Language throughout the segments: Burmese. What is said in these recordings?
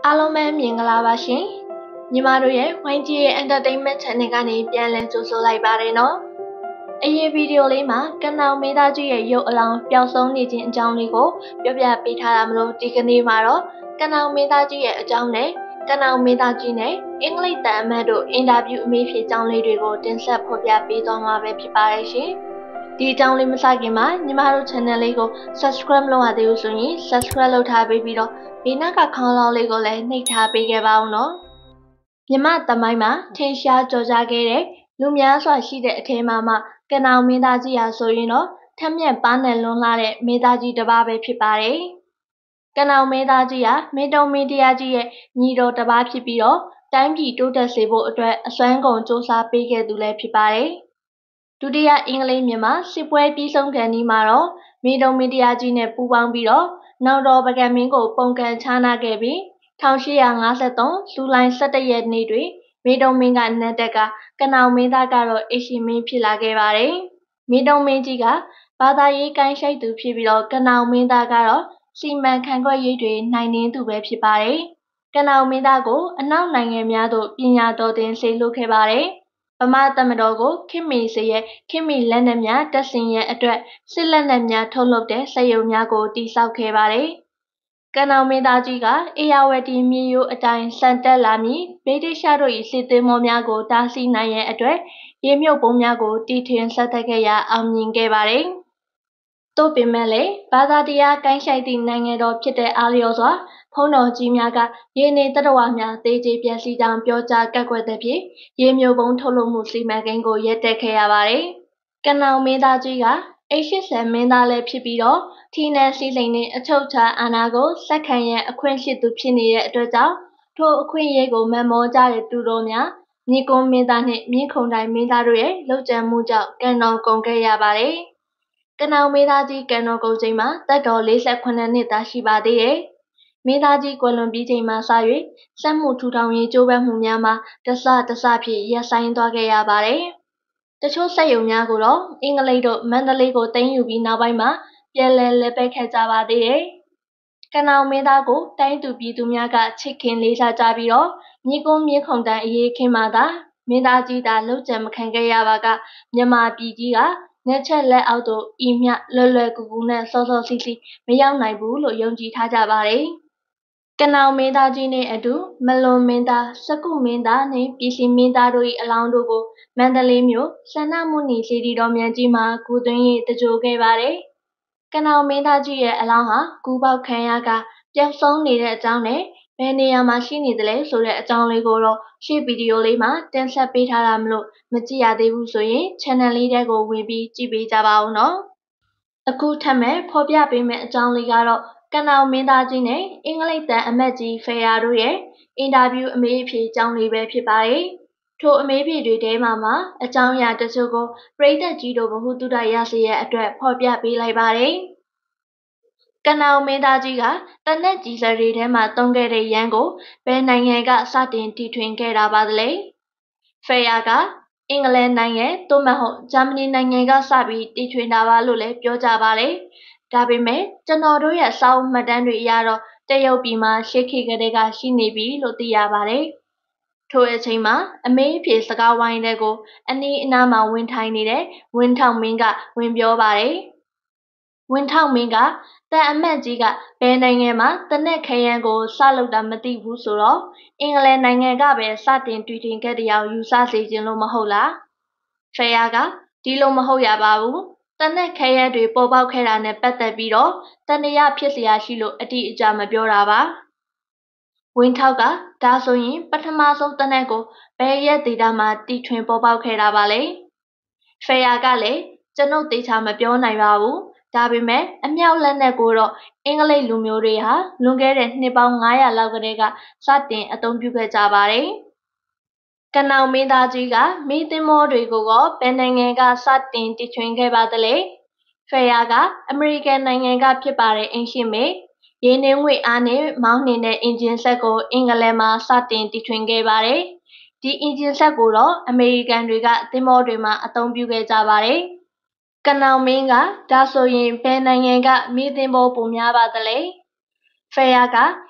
အားလုံးပဲမြင်ကြလားပါရှင်ညီမတို့ရဲ့ YG Entertainment Channel ကနေပြန်လည်ကြိုဆိုလိုက်ပါတယ်နော်အရေးဗီဒီယိုလေးမှာကနောင်မင်းသားကြီးရဲ့ရုပ်အလောင်းပျောက်ဆုံးနေခြင်းအကြောင်းလေးကိုပြောပြပေးထားတာမလို့ဒီကနေ့မှာတော့ကနောင်မင်းသားကြီးရဲ့အကြောင်းနဲ့ကနောင်မင်းသားကြီးနဲ့အင်္ဂလိပ်တန်အမတ်တို့အင်တာဗျူးအမေးဖြေကြောင်းလေးတွေကိုတင်ဆက်ဖော်ပြပေးသွားမှာပဲဖြစ်ပါတယ်ရှင်ဒီအကြောင်းလေးမစခင်မှာညီမတို့ channel လေးကို subscribe လုပ်ရသေးလို့ဆိုရင် subscribe လုပ်ထားပေးပြီးတော့ဒီနောက်ကခေါင်းလောင်းလေးကိုလည်းနှိပ်ထားပေးခဲ့ပါဦးနော်မြမသမိုင်းမှာထင်ရှားကြော်ကြားခဲ့တဲ့လူများစွာရှိတဲ့အထက်မှာကနောင်မင်းသားကြီးဟာဆိုရင်တော့ထက်မြက်ပါးနယ်လွန်လာတဲ့မင်းသားကြီးတစ်ပါးပဲဖြစ်ပါတယ်ကနောင်မင်းသားကြီးဟာမင်းတုံးမင်းတရားကြီးရဲ့ညီတော်တစ်ပါးဖြစ်ပြီးတော့တိုင်းပြည်တိုးတက်စေဖို့အတွက်အစွမ်းကုန်စူးစမ်းပေးခဲ့သူလည်းဖြစ်ပါတယ်ဒုတိယအင်္ဂလိပ်မြန်မာစစ်ပွဲပြီးဆုံးခံဒီမှာတော့မင်းတုံးမင်းတရားကြီးနဲ့ပူးပေါင်းပြီးတော့နောက်တော်ပကံမင်းကိုပုံကန်ချနာခဲ့ပြီး1853ဇူလိုင်17ရက်နေ့တွင်မင်းတုံးမင်းကနတ်တက်ကကနောင်မင်းသားကတော့အိရှိမင်းဖြစ်လာခဲ့ပါတယ်မင်းတုံးမင်းကြီးကဘာသာရေးကိုင်းရှိုက်သူဖြစ်ပြီးတော့ကနောင်မင်းသားကတော့စီမံခန့်ခွဲရေးတွေနိုင်နှင်းသူပဲဖြစ်ပါတယ်ကနောင်မင်းသားကိုအနောက်နိုင်ငံများသို့ပညာတော်သင်စေလွှတ်ခဲ့ပါတယ်ဗမာတမတော်ကိုခင်မီစရဲ့ခင်မီလက်နက်များတပ်ဆင်ရန်အတွက်စစ်လက်နက်များထုတ်လုပ်တဲ့စက်ရုံများကိုတည်ဆောက်ခဲ့ပါတယ်။ကနောင်မင်းသားကြီးကအေယာဝတီမြေရိုးအတိုင်းစံတက်လာမည်ဗြိတိရှတို့၏စစ်သည်မောများကိုတားဆီးနိုင်ရန်အတွက်ရေမြုပ်ပုံများကိုတီထွင်ဆက်သက်ခဲ့ရာအောင်မြင်ခဲ့ပါတယ်။သို့ပေမဲ့လည်းဘာသာတရားကိုင်းရှိုက်သည့်နိုင်ငံတော်ဖြစ်တဲ့အားလျော်စွာဖုံးတော်ကြီးများကရေနေတရဝများတေးကျေပျက်စီးကြောင်းပြောကြားကန့်ကွက်တဲ့ဖြင့်ရေမြုပ်ပုံထုတ်လုပ်မှုစီမံကိန်းကိုရပ်တန့်ခဲ့ရပါတယ်။ကနောင်မင်းသားကြီးက80မင်းသားလည်းဖြစ်ပြီးတော့ထီနန်စီစိန်နှင့်အချုပ်ချာအာဏာကိုစက္ကန့်ရန်အခွင့်ရှိသူဖြစ်နေတဲ့အတွက်ကြောင့်ထိုအခွင့်အရေးကိုမမောကြတဲ့သူတော်များမြေကွန်းမင်းသားနှင့်မြင်းခုံတိုင်းမင်းသားတို့ရဲ့လှုပ်ကြံမှုကြောင့်ကံတော်ကုန်ခဲ့ရပါတယ်။ကနောင်မင်းသားကြီးကံတော်ကုန်ချိန်မှာသက်တော်48နှစ်သာရှိပါသေးတယ်။မင်းသားကြီးကွယ်လွန်ပြီးချိန်မှစ၍စက်မှုထူထောင်ရေးကြိုးပမ်းမှုများမှာတစဖြင့်ရပ်ဆိုင်းသွားခဲ့ရပါတယ်။တချို့စက်ရုံများကိုတော့အင်္ဂလိပ်တို့မန္တလေးကိုသိမ်းယူပြီးနောက်ပိုင်းမှာပြန်လည်လက်ပဲခဲ့ကြပါသေးတယ်။ကနောင်မင်းသားကိုတိုင်းသူပြည်သူများကချစ်ခင်လေးစားကြပြီးတော့မြေကွန်းမြေခုံတန်းအရေးခင်းမှသာမင်းသားကြီးသာလှုပ်ကြံမခံခဲ့ရပါကမြန်မာပြည်ကြီးကငှက်ချက်လက်အောက်သို့ဤမြလွယ်ကူကူနဲ့စောစောစီးစီးမရောက်နိုင်ဘူးလို့ယုံကြည်ထားကြပါတယ်။ကနောင်မင်းသားကြီးနှင့်အတူမလွန်မင်းသားစကုမင်းသားနှင့်ပြည်စီမင်းသားတို့၏အလောင်းတို့ကိုမန္တလေးမြို့စန္ဒမုနီစေတီတော်မြတ်ကြီးမှာဂူသွင်း၍တကြိုခဲ့ပါတယ်။ကနောင်မင်းသားကြီးရဲ့အလောင်းဟာဂူပေါက်ခံရကပျောက်ဆုံးနေတဲ့အကြောင်းနဲ့ဘယ်နေရာမှာရှိနေသလဲဆိုတဲ့အကြောင်းလေးကိုတော့ရှေ့ဗီဒီယိုလေးမှာတင်ဆက်ပေးထားတာမလို့မကြည့်ရသေးဘူးဆိုရင် channel လေးထဲကိုဝင်ပြီးကြည့်ပေးကြပါဦးနော်။အခုထပ်မဲ့ဖော်ပြပေးမယ့်အကြောင်းလေးကတော့ကနောင်မင်းသားကြီးနဲ့အင်္ဂလိပ်တန်အမတ်ကြီးဖေယာတို့ရဲ့အင်တာဗျူးအမေးအဖြေအကြောင်းလေးပဲဖြစ်ပါတယ်။ထိုအမေးဖြေတွေထဲမှာအကြောင်းအရာတချို့ကိုပရိသတ်ကြီးတို့ဗဟုသုတရစေရအတွက်ဖော်ပြပေးလိုက်ပါတယ်။ကနောင်မင်းသားကြီးကတနက်ကြီးစရီထဲမှာတုံးခဲ့တဲ့ရန်ကိုဘယ်နိုင်ငံကစတင်တီထွင်ခဲ့တာပါလဲ။ဖေယာကအင်္ဂလန်နိုင်ငံသို့မဟုတ်ဂျာမနီနိုင်ငံကစပြီးတီထွင်တာပါလို့လည်းပြောကြပါတယ်။ဒါပေမဲ့ကျွန်တော်တို့ရဲ့စာအုပ်မှတ်တမ်းတွေအရတော့တရုတ်ပြည်မှာရှေးခေတ်ကတည်းကရှိနေပြီလို့သိရပါတယ်။ထိုအချိန်မှာအမေးအဖြေစကားဝိုင်းတဲ့ကိုအနီးအနားမှာဝင်ထိုင်နေတဲ့ဝင်းထောက်မင်းကဝင်ပြောပါတယ်။ဝင်းထောက်မင်းကတန်အမတ်ကြီးကဘယ်နိုင်ငံမှာတနက်ခရမ်းကိုစလုပ်တာမသိဘူးဆိုတော့အင်္ဂလန်နိုင်ငံကပဲစတင်တည်တင်ခဲ့တရားယူဆစေခြင်းလို့မဟုတ်လား။ဖေယာကဒီလိုမဟုတ်ရပါဘူး။တနက်ခရမ်းတွေပေါ်ပေါက်ခဲ့တာနဲ့ပတ်သက်ပြီးတော့တန်တရားဖြစ်เสียရှိလို့အတိအကျမပြောတာပါ။ဝင်းထောက်ကဒါဆိုရင်ပထမဆုံးတနက်ကိုဘယ်ရက်ဒေတာမှာတီထွင်ပေါ်ပေါက်ခဲ့တာပါလဲ။ဖေယာကလည်းကျွန်ုပ်တေချာမပြောနိုင်ပါဘူး။ဒါပေမဲ့အမြောက်လက်နက်ကိုတော့အင်္ဂလိပ်လူမျိုးတွေဟာလွန်ခဲ့တဲ့နှစ်ပေါင်း900လောက်ကတည်းကစတင်အသုံးပြုခဲ့ကြပါတယ်။ကနောင်မင်းသားကြီးကမိသင်းမောတွေကိုဘယ်နိုင်ငံကစတင်တီထွင်ခဲ့ပါသလဲ။ဖေယာကအမေရိကန်နိုင်ငံကဖြစ်ပါတယ်အင်ရှင်မေ။ရေနှင်းငွေအားနဲ့မောင်းနှင်တဲ့အင်ဂျင်ဆက်ကိုအင်္ဂလန်မှာစတင်တီထွင်ခဲ့ပါတယ်။ဒီအင်ဂျင်ဆက်ကိုတော့အမေရိကန်တွေကသင်းမောတွေမှာအသုံးပြုခဲ့ကြပါတယ်။ကနောင်မင်းကဒါဆိုရင်ဘယ်နိုင်ငံကမိသင်းမောပုံများပါသလဲ။ဖေယာက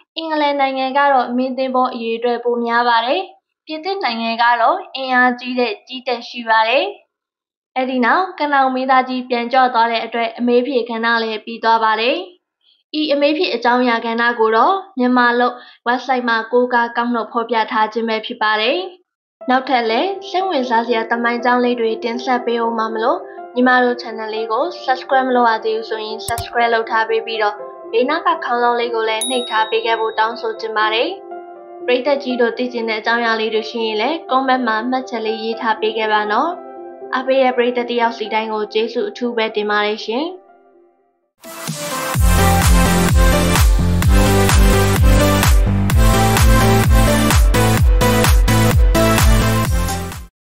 အင်္ဂလန်နိုင်ငံကတော့မင်းသင်းပေါ်အရေးအတွက်ပိုများပါတယ်။ပြင်သစ်နိုင်ငံကတော့အင်အားကြီးတဲ့ကြီးတက်ရှိပါတယ်။အဲ့ဒီနောက်ကနောင်မင်းသားကြီးပြန်ကြွသွားတဲ့အတွက်အမေးဖြေခဏလည်းပြီးသွားပါတယ်။ဤအမေးဖြေအကြောင်းအရာကဏ္ဍကိုတော့မြန်မာလို့ website မှာကိုးကားကောက်နှုတ်ဖော်ပြထားခြင်းပဲဖြစ်ပါတယ်။နောက်ထပ်လည်းစိတ်ဝင်စားစရာသမိုင်းကြောင်းလေးတွေတင်ဆက်ပေးအောင်မလို့ညီမတို့ channel လေးကို subscribe မလုပ်ရသေးဘူးဆိုရင် subscribe လုပ်ထားပေးပြီးတော့ဘေးနားကခေါင်းလုံးလေးကိုလည်းနှိပ်ထားပေးခဲ့ဖို့တောင်းဆိုချင်ပါတယ်။ပရိသတ်ကြီးတို့သိချင်တဲ့အကြောင်းအရာလေးတွေရှိရင်လည်း comment မှာမှတ်ချက်လေးရေးထားပေးခဲ့ပါနော်။အားပေးတဲ့ပရိသတ်တယောက်စီတိုင်းကိုကျေးဇူးအထူးပဲတင်ပါတယ်ရှင်။